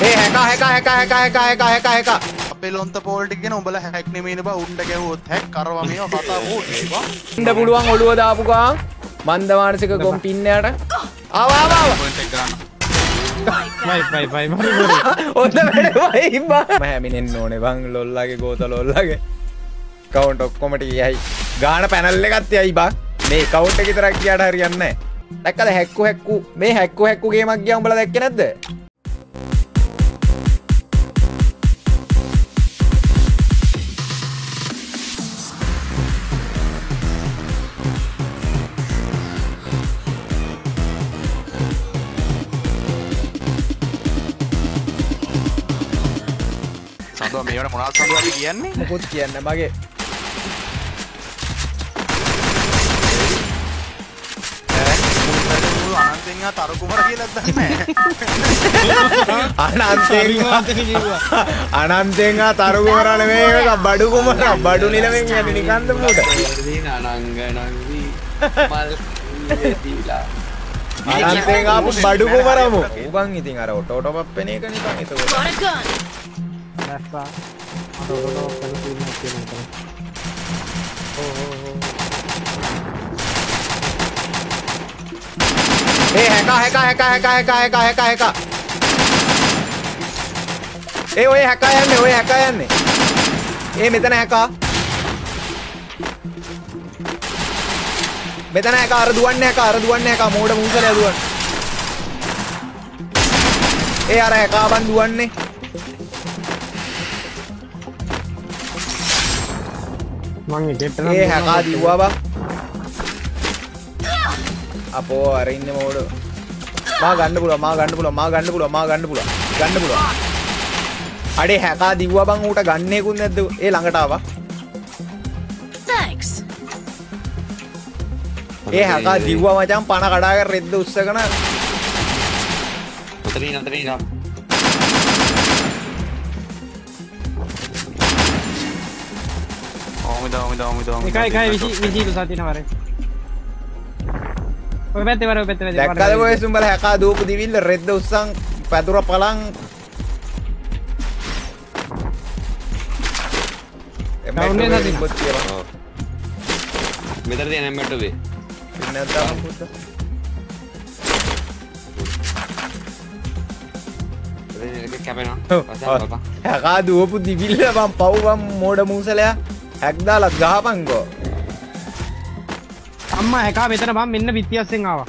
ඒ හැක අපේ ලොන්ත පෝල් ටික කියන උඹලා හැක් නෙමෙයිනේ බා උණ්ඩ ගැහුවොත් හැක් කරවා මේවා කතා ඕනේ බා ඉන්න පුළුවන් ඔළුව දාපු ගාම් මන්ද මානසික ගොම් පින්නයට ආවා පොයින්ට් එක ගන්න බයි ඔන්න වැඩ බා මම හැමිනෙන්න ඕනේ බං ලොල්ලාගේ ගෝත ලොල්ලාගේ කවුන්ට් ඔක්කොම ටිකයි ගාන පැනල් එකත් යයි බා මේ කවුන්ට් එක විතරක් ගියාට හරියන්නේ නැහැ දැක්කද හැක්කු මේ හැක්කු ගේමක් ගියා උඹලා දැක්කේ නැද්ද සඳුවා මේවට මොනවද සඳුවා අපි කියන්නේ මොකොත් කියන්නේ මගේ අනන්තෙන් තරු කුමර කියලාත් දන්නේ අනන්තෙන් තරු කුමර නෙමෙයි මේක බඩු කුමර බඩු නිලමෙන් යන්නේ නිකන්ද මුට අනංගනංගි මල් දීලා අනන්තෙන් ආපු බඩු කුමරමු උබන් ඉතින් අර ඔටෝ පප්පෙන එක නිකන් එතකොට දැස්සා ඔටෝ පෙරසිනා කියන එක ඒ හැක ඒ ඔය හැක යන්නේ ඒ මෙතන හැක අර දුවන්නේ මෝඩ මුසලයා දුවන්නේ ඒ අර හැකාබන් දුවන්නේ මං ඉතින් ඒ හැකා දිව්වා බා අපෝ අර ඉන්නේ මෝඩ මා ගන්න පුළුවන් අඩේ හැකා දිව්වා බං ඌට ගන්නේකුත් නැද්ද ඒ ළඟට ආවා Thanks. ඒ හැකා දිව්වා මචං පණ කඩාගෙන රෙද්ද උස්සගෙන අතරින් එකයි විසි සතින වරේ ඔය පැත්තේ වර දැක්කද ඔය සුඹල හැකා දූපු දිවිල්ල රෙද්ද උස්සන් පැදුර පලන් ඩවුන් වෙලා තියෙනවා. මෙතන තියෙන එම්මෙට් වේ. නැත්නම් පුත. ඒක කැපෙනවා. හැකා දුවපු දිවිල්ල මම පව් මම මෝඩ මූසලයා හැක් දාලා ගහපන්කෝ. අම්මා හැකා මෙතන මම මෙන්න පිටියස්සෙන් ආවා.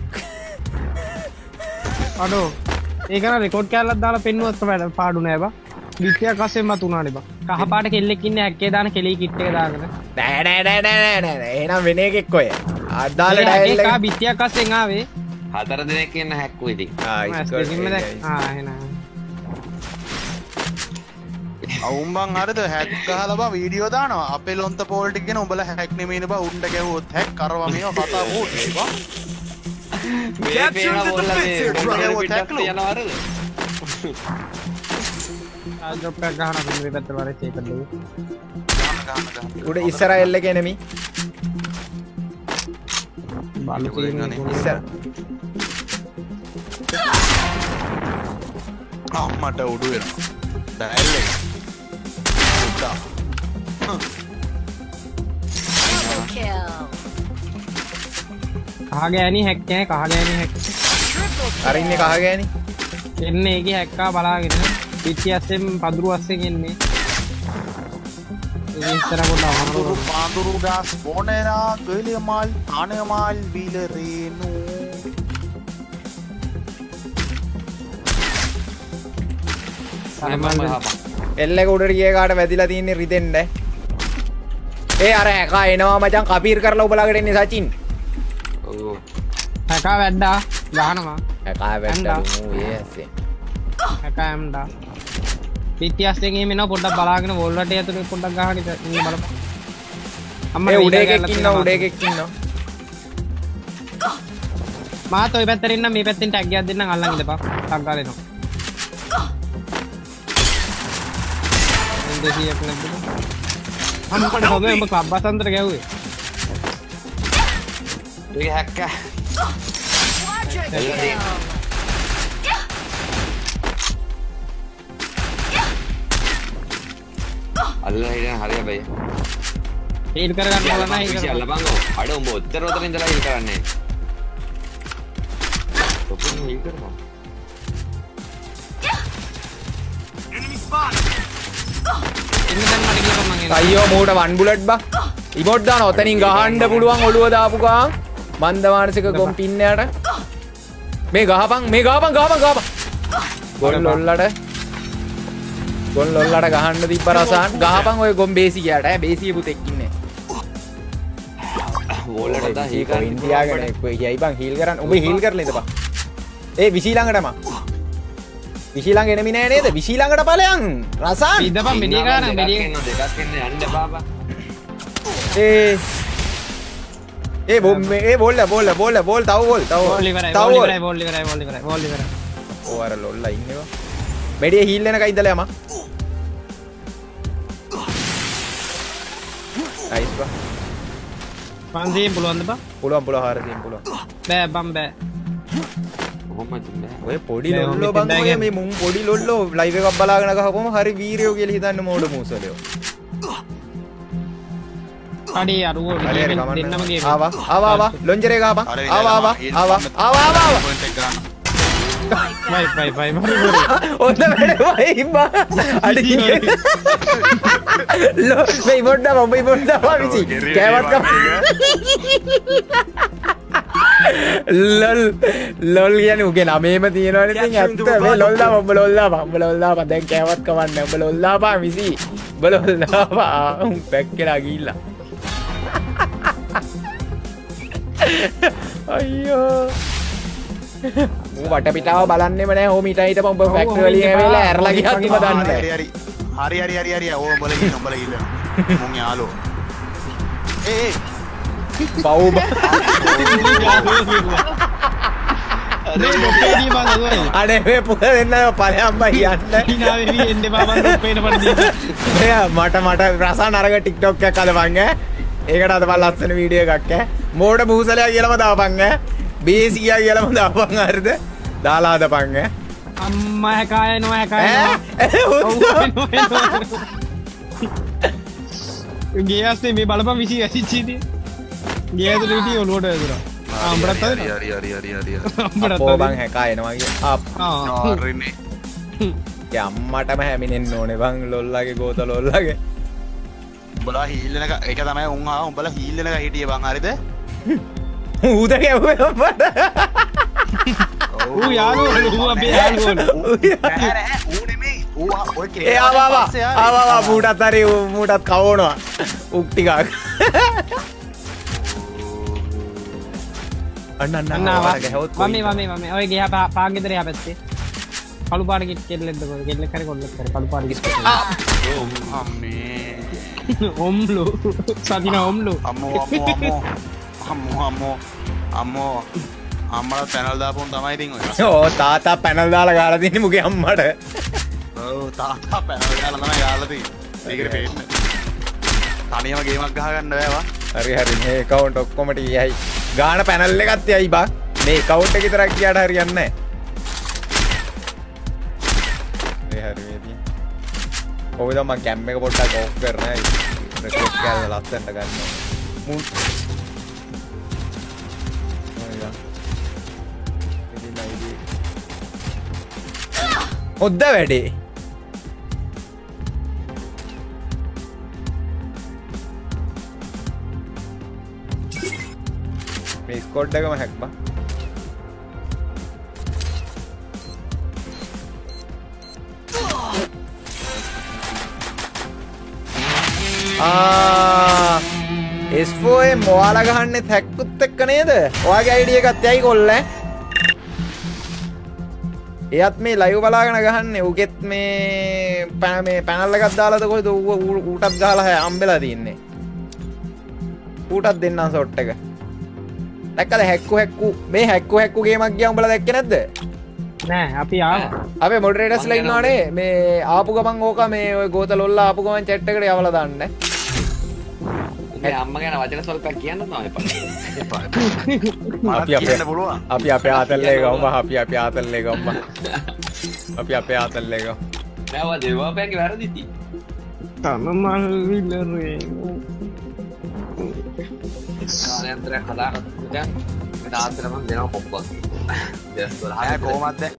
අඩෝ ඒක න රෙකෝඩ් කැල්ලක් දාලා පෙන්නුවත් තමයි පාඩු නෑ බා. පිටියක් අස්සෙන් මත උනානේ බා. කහ පාට කෙල්ලෙක් ඉන්නේ හැක්කේ දාන කෙලී කිට් එක දාගෙන. නෑ එහෙනම් වෙන එකෙක් ඔය. අදාළ ඩයල් එක පිටියක් අස්සෙන් ආවේ. 4 දිනක් ඉන්න හැක්කෝ ඉතින්. එහෙනම්. අවුම්බන් හරිද හැක් ගහලා බා වීඩියෝ දානවා අපේ ලොන්ත පෝල් ටික කියන උඹලා හැක් නෙමෙයිනේ බා උණ්ඩ ගැහුවොත් හැක් කරවා මේවා කතා ඕනේ බා මේ පේන බෝල්ලා මේ යනවා හරිද ආජොප්ප ගහන මේ පැත්තට වරේ චේක් කරලා උඩ ඉස්සරහා එල්ල කෙනෙමි බලු කියන්නේ ඉස්සර මට උඩු වෙනවා ඩයල් එක කහගෑනි හැක්කෑ කහගෑනි හැක්ක අර ඉන්නේ කහගෑනි එන්නේ ඒකේ හැක්කා බලාගෙන පිටි අස්සෙන් පඳුරු අස්සෙන් එන්නේ ඉස්සර කොට පාඳුරු ගාස් බොනේනා ගලියමාල් ආනයමාල් බීලරේනු එල්ල එක උඩට ගිය කාට වැදිලා තින්නේ රිදෙන්න ඒ අර හැකා එනවා මචං කපීර් කරලා ඔබලාකට එන්නේ සචින් ඔව් හැකා වැද්දා ගහනවා හැකා වැද්දා ඒසේ හැකා එම්ඩා පිටියස්යෙන් එහෙම එනවා පොඩ්ඩක් බලාගෙන වෝල් රටේ ඇතුලේ පොඩ්ඩක් ගහගෙන ඉන්න බලපන් අම්මා උඩ එකෙක් ඉන්නවා මාත් ඔය පැත්තට ඉන්න මේ පැත්තෙන් ටැග් එකක් දෙන්නම් අල්ලන් ඉඳපන් ටක් ගාලා එනවා 200ක් නැද්ද අම්මකට හොගේ උඹ ක්ලබ් අසන්තර ගැව්වේ ඒක හැක්කා අල්ලලා හිටියන හරිය බයි. හීල් කරගන්න බලන්න හීල් විසි කරගන්න. අල්ලපන්කෝ. අඩ උඹ ඔච්චර උතරින් ඉඳලා හීල් කරන්නේ. ඔපුන් හීල් කරපන්. ඉන්න දැන් මට කියපන් මං එන්න. අයියෝ මූට 1 බුලට් බා. ඉමෝට් දාන ඔතනින් ගහන්න පුළුවන් ඔළුව දාපු ගාන්. මන්ද මානසික ගොම් පින්නයට. මේ ගහපන් ගහපන්. ගොල් ලොල්ලට ගහන්න තිබ්බ රසාන් ගහපන් ඔය ගොම් බේසිකයට ඈ බේසිය පුතෙක් ඉන්නේ. වෝල්ලට දා හීල් කොයින් තියාගෙන යයි බං හීල් කරන්න. උඹ හීල් කරලා ඉඳපන්. ඒ විසී ළඟටම. විසී ළඟ එනමි නෑ නේද? විසී ළඟට ඵලයන් රසාන්. ඉඳපන් මෙඩිය ගන්න මෙඩිය. දෙකක් එන්න යන්න බාබා. ඒ බෝල් තව බෝල් ඉවරයි. ඕ අර ලොල්ලා ඉන්නවා. මෙඩිය හීල් වෙනකන් ඉඳලා යම. නයිස් බා. පන්සියෙන් පුළුවන්ද බා? පුළුවන් 400 පුළුවන්. බෑ බම් බෑ. කොහොමද බෑ. ඔය පොඩි ලොල්ලෝ බං ඔය මේ මුන් පොඩි ලොල්ලෝ ලයිව් එකක් බලාගෙන ගහපුවම හරි වීරයෝ කියලා හිතන්න මෝඩ මූසලයෝ. අඩේ අරුව හරි හරි කමන්න. දෙන්නම ගේම. ආවා ලොන්ජරේ ගහපන්. ආවා. පොයින්ට් එක ගන්න. බයි ඔන්න වැඩ බා. අඩේ මේ මොඩ්ඩා විසි. කෑවත් කම. ලොල් කියන්නේ උගේ නමේම තියෙනවනේ ඉතින් ඇත්ත මේ ලොල් දාපන් උඹ ලොල් දාපන් දැන් කෑවත් කවන්නේ උඹ ලොල් දාපන් විසි උඹ ලොල් දාපන් පැක්කලා ගිහිල්ලා අයියෝ මූ වටපිටාව බලන්නෙම නෑ හොම ඊට හිටපන් උඹ ෆැක්ටරි වලින් ඇවිල්ලා ඇරලා ගියත් උඹ දන්නේ හරි ඕ උඹලා ඉන්න මුන් යාළුවෝ ඒ බව් අනේ මේ පුක දෙන්න පලයන් බයි යන්න මට රසාන් අරග ටික්ටොක් එකක් අදපන් ඒකට අදපන් ලස්සන වීඩියෝ එකක් මෝඩ මුහුසලයා කියලාම දාපන් බේසියා කියලාම දාපන් හරිද දාලා අදපන් අම්මා හැකාය නෝ ගේස්නේ මේ බලපන් විසි ඇසිච්චීදී ගේතුල හිටිය ඔලුවට ඇදුනා අම්බරත් හරි අපෝ බං හැකා එනවා කිය ආරිනේ අම්මටම හැමිනෙන්න ඕනේ බං ලොල්ලාගේ ගෝත ලොල්ලාගේ උඹලා හීල් වෙනක ඒක තමයි උන් ආව උඹලා හීල් වෙනක හිටියේ බං හරිද ඌද ගැව්වේ උඹට ඌ යාළුවෝ ඌ අපේ යාළුවෝ ඌ නෙමෙයි ඌ ඔය ඒ ආවා මූටත් හරි මූටත් කවනවා උක් ටිකක් අන්න මම ඔය ගියා පාන් ගෙදර යා පැත්තේ කළු පාට කෙල්ලෙක්ද කොහෙද කෙල්ලෙක් හරි කොල්ලෙක් හරි කළු පාට අම්මේ ඔම්ලු සදින ඔම්ලු අම්මෝ අම්මලා පැනල් දාපුවම තමයි ඉතින් ඔය ඕ තාතා පැනල් දාලා ගාලා තින්නේ මුගේ අම්මට ඔව් තාතා පැනල් දාලා තමයි ගාලා තින්නේ ඒකට පේන්නේ තනියම ගේමක් ගහ ගන්න බෑවා හරි මේ account ඔක්කොම ටිකයි ගාන පැනල් එකක් තියයි බා මේ account එක විතරක් ගියාට හරියන්නේ නැහැ මේ හරි මේ ඔය මම කැම් එක පොඩ්ඩක් ඔෆ් කරනවා රෙකෝඩ් කරලා ලස්සනට ගන්නවා මුන් හොද්ද වැඩේ මේ ස්කෝඩ් එකම හැක් බා S4 මොවාලා ගහන්නෙත් හැක්කුත් එක්ක නේද? ඔයාගේ ID එකත් යයි කොල්ලේ. එයත් මේ ලයිව් බලාගෙන ගහන්නේ. උගෙත් මේ පැනල් එකක් දාලාද කොහෙද ඌටත් ගහලා හම්බෙලා තින්නේ. ඌටත් දෙන්නම් ෂොට් එක. දැක්කද හැක්කු මේ හැක්කු ගේමක් ගියා උඹලා දැක්කේ නැද්ද? නෑ අපි ආවා. අපේ මොඩරේටර්ස්ලා ඉන්නවනේ මේ ආපු ගමන් ඕක මේ ඔය ගෝත ලොල්ලා ආපු ගමන් chat එකට යවලා දාන්න. මේ අම්මා ගැන වචන සල්පක් කියන්න තමයි එපා. අපි අපේ ආතල්ලේ ගමු අපි අපේ ආතල්ලේ ගමු. අපි අපේ ආතල්ලේ ගමු. නෑ ඔය දෙවපෑන්ගේ වැරදි ති. තනමල් විලරේ කාලයන්තරයක් හදාගත්ත දැන් තාත්තට මම දෙනවා පොප්පක්. කොහොමද